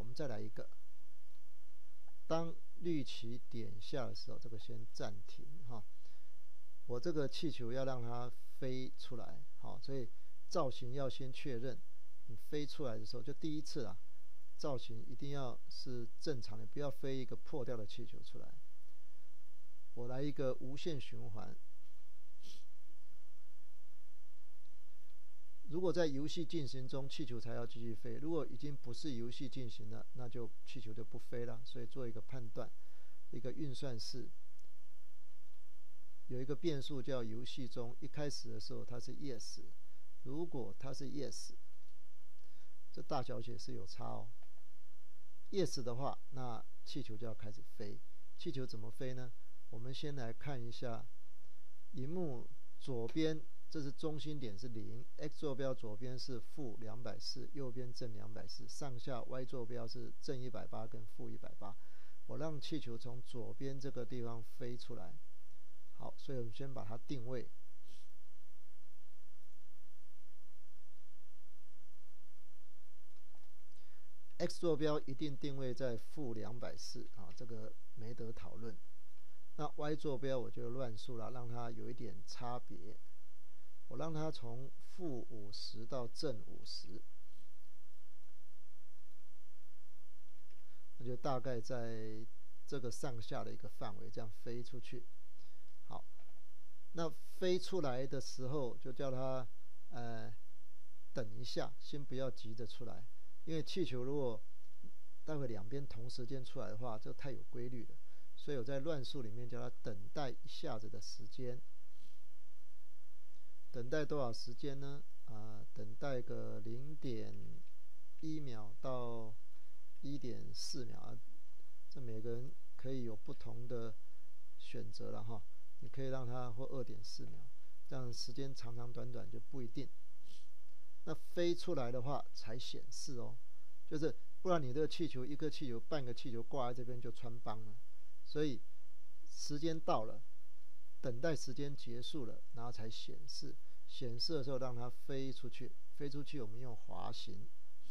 们再来一个。当绿旗点下的时候，这个先暂停哈。我这个气球要让它飞出来，好，所以造型要先确认。你飞出来的时候，就第一次啦，造型一定要是正常的，不要飞一个破掉的气球出来。我来一个无限循环。如果在游戏进行中，气球才要继续飞；如果已经不是游戏进行了，那就气球就不飞了。所以做一个判断，一个运算式，有一个变数叫游戏中，一开始的时候它是 yes， 如果它是 yes， 这大小写是有差哦。yes 的话，那气球就要开始飞。气球怎么飞呢？我们先来看一下，萤幕左边。这是中心点是0 ，x 坐标左边是-240，右边正240，上下 y 坐标是正180跟负180。我让气球从左边这个地方飞出来。好，所以我们先把它定位。x 坐标一定定位在-240啊，这个没得讨论。那 y 坐标我就乱数了，让它有一点差别。我让它从-50到正50，那就大概在这个上下的一个范围，这样飞出去。好，那飞出来的时候就叫它等一下，先不要急着出来，因为气球如果待会两边同时间出来的话，这太有规律了，所以我在乱数里面叫它等待一下子的时间。等待多少时间呢？等待个0.1秒到1.4秒，这每个人可以有不同的选择了哈。你可以让它或2.4秒，这样时间长长短短就不一定。那飞出来的话才显示哦，就是不然你这个气球一颗气球半个气球挂在这边就穿帮了，所以时间到了。等待时间结束了，然后才显示。显示的时候让它飞出去，飞出去我们用滑行。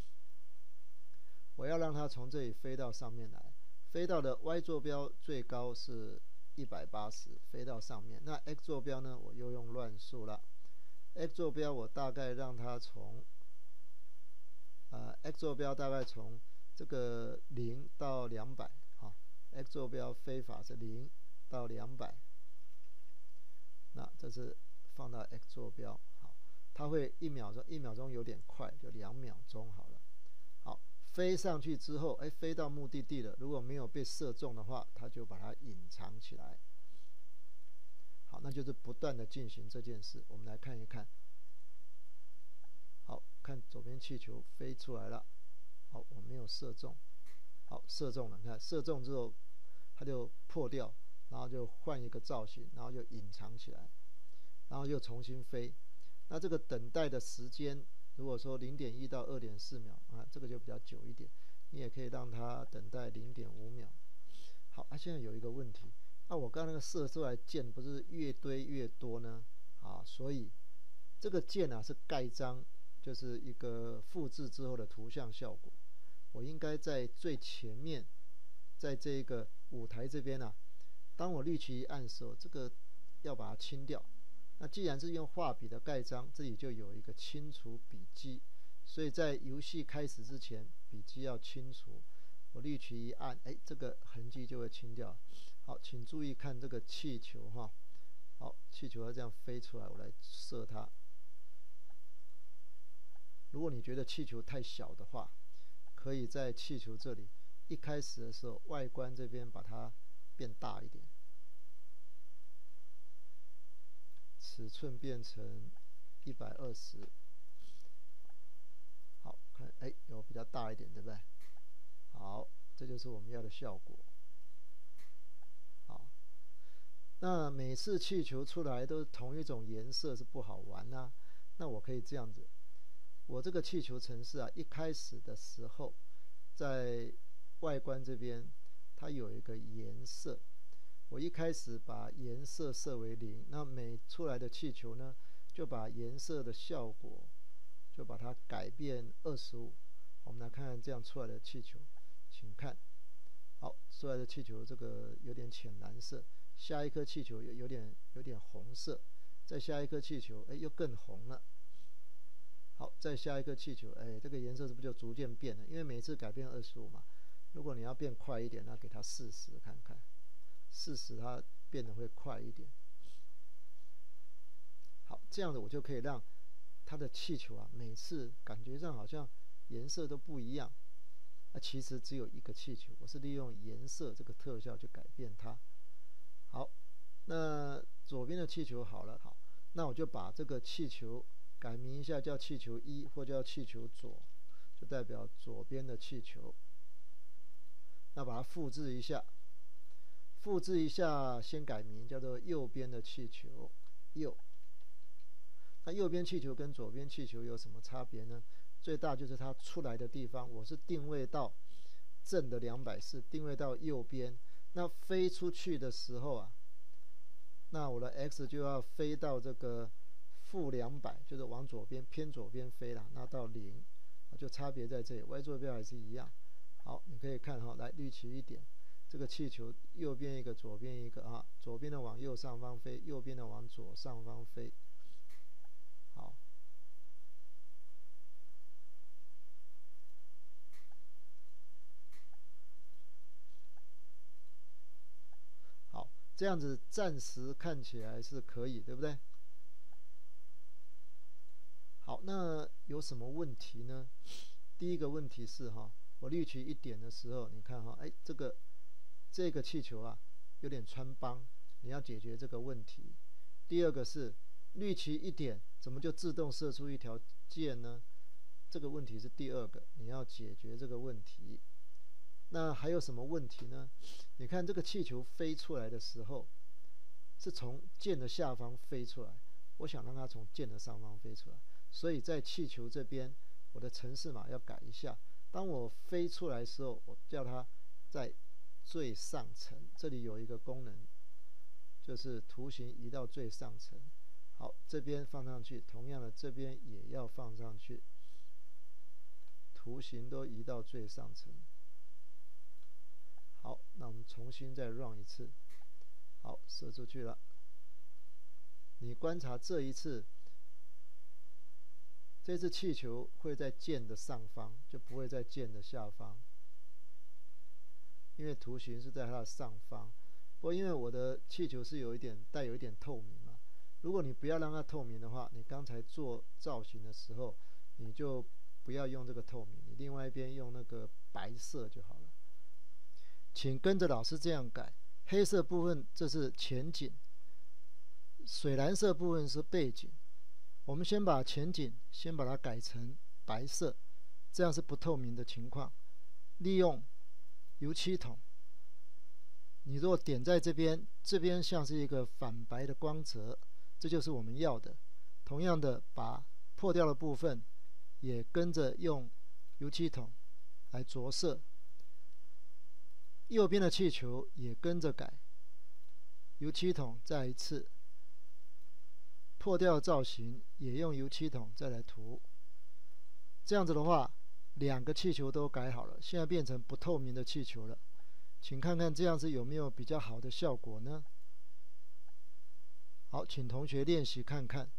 我要让它从这里飞到上面来，飞到的 y 坐标最高是180，飞到上面。那 x 坐标呢？我又用乱数了。x 坐标我大概让它从x 坐标大概从这个0到200哈。x 坐标飞法是0到200。那这是放到 x 坐标，好，它会1秒钟，1秒钟有点快，就2秒钟好了。好，飞上去之后，飞到目的地了。如果没有被射中的话，它就把它隐藏起来。好，那就是不断的进行这件事。我们来看一看。好，看左边气球飞出来了。好，我没有射中。好，射中了，你看射中之后，它就破掉。然后就换一个造型，然后就隐藏起来，然后又重新飞。那这个等待的时间，如果说0.1到2.4秒啊，这个就比较久一点。你也可以让它等待0.5秒。好，现在有一个问题，那我刚刚那个射出来箭不是越堆越多呢？啊，所以这个箭是盖章，就是一个复制之后的图像效果。我应该在最前面，在这个舞台这边当我绿旗一按的时候，这个要把它清掉。那既然是用画笔的盖章，这里就有一个清除笔迹，所以在游戏开始之前，笔迹要清除。我绿旗一按，这个痕迹就会清掉。好，请注意看这个气球哈。好，气球要这样飞出来，我来射它。如果你觉得气球太小的话，可以在气球这里一开始的时候，外观这边把它变大一点，尺寸变成120。好看，有比较大一点，对不对？好，这就是我们要的效果。好，那每次气球出来都是同一种颜色，是不好玩啊。那我可以这样子，我这个气球程式一开始的时候，在外观这边它有一个颜色。我一开始把颜色设为0，那每出来的气球呢，就把颜色的效果就把它改变25。我们来看看这样出来的气球， 请看，好，出来的气球这个有点浅蓝色，下一颗气球有点红色，再下一颗气球，哎，又更红了。好，再下一颗气球，哎，这个颜色是不是就逐渐变了？因为每次改变25嘛，如果你要变快一点，那给它40看看，40它变得会快一点。好，这样子我就可以让它的气球啊，每次感觉上好像颜色都不一样，其实只有一个气球，我是利用颜色这个特效去改变它。好，那左边的气球好了，好，那我就把这个气球改名一下，叫气球1或叫气球左，就代表左边的气球。那把它复制一下，先改名叫做右边的气球右。那右边气球跟左边气球有什么差别呢？最大就是它出来的地方，我是定位到正的240，定位到右边。那飞出去的时候啊，那我的 x 就要飞到这个-200，就是往左边偏左边飞了，那到0，就差别在这里。y 坐标还是一样。好，你可以看哈，来绿旗一点，这个气球右边一个，左边一个啊，左边的往右上方飞，右边的往左上方飞。好，好，这样子暂时看起来是可以，对不对？好，那有什么问题呢？第一个问题是哈，我绿旗一点的时候，你看哈，哎，这个气球啊有点穿帮，你要解决这个问题。第二个是绿旗一点，怎么就自动射出一条箭呢？这个问题是第二个，你要解决这个问题。那还有什么问题呢？你看这个气球飞出来的时候，是从箭的下方飞出来，我想让它从箭的上方飞出来，所以在气球这边，我的程式码要改一下。当我飞出来的时候，我叫它在最上层，这里有一个功能，就是图形移到最上层。好，这边放上去，同样的这边也要放上去，图形都移到最上层。好，那我们重新再 run 一次。好，射出去了。你观察这一次，这次气球会在箭的上方，就不会在箭的下方，因为图形是在它的上方。不过因为我的气球是带有一点透明嘛，如果你不要让它透明的话，你刚才做造型的时候，你就不要用这个透明，你另外一边用那个白色就好了。请跟着老师这样改，黑色部分这是前景，水蓝色部分是背景。我们先把前景先把它改成白色，这样是不透明的情况。利用油漆桶，你如果点在这边，这边像是一个反白的光泽，这就是我们要的。同样的，把破掉的部分也跟着用油漆桶来着色。右边的气球也跟着改，油漆桶再一次，破掉的造型也用油漆桶再来涂。这样子的话，两个气球都改好了，现在变成不透明的气球了。请看看这样子有没有比较好的效果呢？好，请同学练习看看。